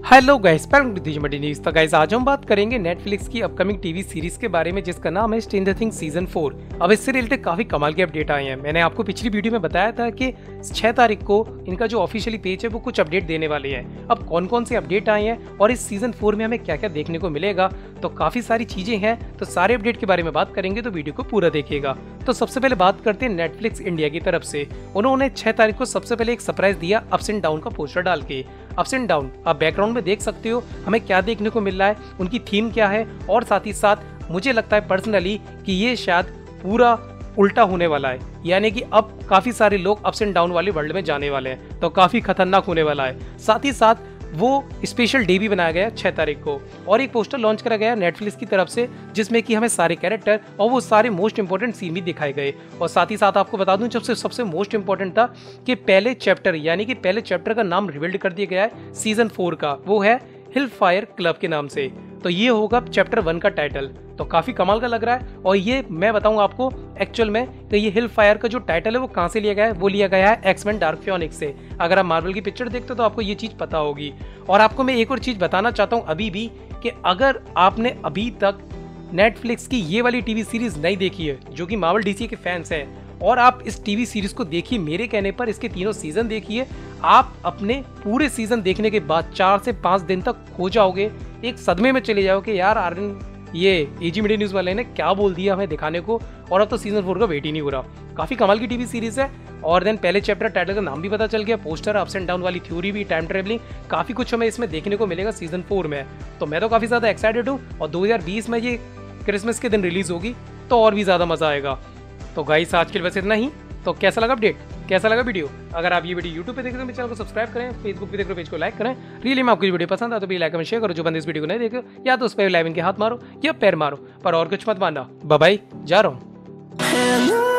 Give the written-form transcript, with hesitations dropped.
Hello guys, welcome to दिजमडी news. तो guys आज हम बात करेंगे नेटफ्लिक्स की अपकमिंग टीवी सीरीज के बारे में जिसका नाम है स्ट्रेंजर थिंग्स सीजन 4। अब इससे रिलेटेड काफी कमाल के अपडेट आए हैं। मैंने आपको पिछली वीडियो में बताया था कि 6 तारीख को इनका जो ऑफिशियली पेज है वो कुछ अपडेट देने वाले हैं। अब कौन कौन से अपडेट आए हैं और इस सीजन 4 में हमें क्या क्या देखने को मिलेगा, तो काफी सारी चीजें हैं। तो सारे अपडेट के बारे में बात करेंगे, तो वीडियो को पूरा देखिएगा। तो सबसे पहले बात करते हैं नेटफ्लिक्स इंडिया की तरफ से। उन्होंने 6 तारीख को सबसे पहले एक सरप्राइज दिया अप्स एंड डाउन का पोस्टर डाल के। अप्स एंड डाउन आप बैकग्राउंड में देख सकते हो हमें क्या देखने को मिल रहा है, उनकी थीम क्या है, और साथ ही साथ मुझे लगता है पर्सनली कि ये शायद पूरा उल्टा होने वाला है, यानी कि अब काफी सारे लोग अप्स एंड डाउन वाले वर्ल्ड में जाने वाले हैं, तो काफी खतरनाक होने वाला है। साथ ही साथ वो स्पेशल डे भी बनाया गया 6 तारीख को, और एक पोस्टर लॉन्च करा गया नेटफ्लिक्स की तरफ से जिसमें कि हमें सारे कैरेक्टर और वो सारे मोस्ट इंपोर्टेंट सीन भी दिखाए गए। और साथ ही साथ आपको बता दूं जब से सबसे मोस्ट इंपोर्टेंट था कि पहले चैप्टर यानी कि पहले चैप्टर का नाम रिवील्ड कर दिया गया है सीजन 4 का, वो है हिल फायर क्लब के नाम से। तो ये होगा चैप्टर 1 का टाइटल, तो काफी कमाल का लग रहा है। और ये मैं बताऊंगा आपको एक्चुअल में कि ये हिल फायर का जो टाइटल है वो कहां से लिया गया है, वो लिया गया है एक्स-मेन डार्क फियोनिक्स से। अगर आप मार्वल की पिक्चर देखते हो तो आपको ये चीज पता होगी। और आपको मैं एक और चीज बताना चाहता हूँ अभी भी कि अगर आपने अभी तक नेटफ्लिक्स की ये वाली टीवी सीरीज नहीं देखी है, जो कि मार्वल डीसी के फैंस हैं, और आप इस टीवी सीरीज को देखिए, मेरे कहने पर इसके तीनों सीजन देखिए, आप अपने पूरे सीजन देखने के बाद 4 से 5 दिन तक खो जाओगे, एक सदमे में चले जाओगे कि यार आर्यन ये एजी मीडिया न्यूज वाले ने क्या बोल दिया हमें दिखाने को, और अब तो सीजन 4 का वेट ही नहीं हो रहा। काफी कमाल की टीवी सीरीज है। और देन पहले चैप्टर टाइटल का नाम भी पता चल गया, पोस्टर, अप्स एंड डाउन वाली थ्योरी भी, टाइम ट्रेवलिंग, काफी कुछ हमें इसमें देखने को मिलेगा सीजन 4 में। तो मैं तो काफी ज्यादा एक्साइटेड हूँ, और 2020 में ये क्रिसमस के दिन रिलीज होगी तो और भी ज्यादा मजा आएगा। तो गाइस आज के लिए बस इतना ही। तो कैसा लगा अपडेट, कैसा लगा वीडियो? अगर आप ये वीडियो यूट्यूब पे देख रहे हो तो चैनल को सब्सक्राइब करें, फेसबुक पे देख रहे हो पेज को लाइक करें। रियली में आपको ये वीडियो पसंद आए तो प्लीज लाइक और शेयर करो। जो बंदे इस वीडियो को नहीं देखे या तो उस पर लाइव इनके हाथ मारो या पैर मारो, पर और कुछ मत मानना। बाय बाय, जा रहा हूँ।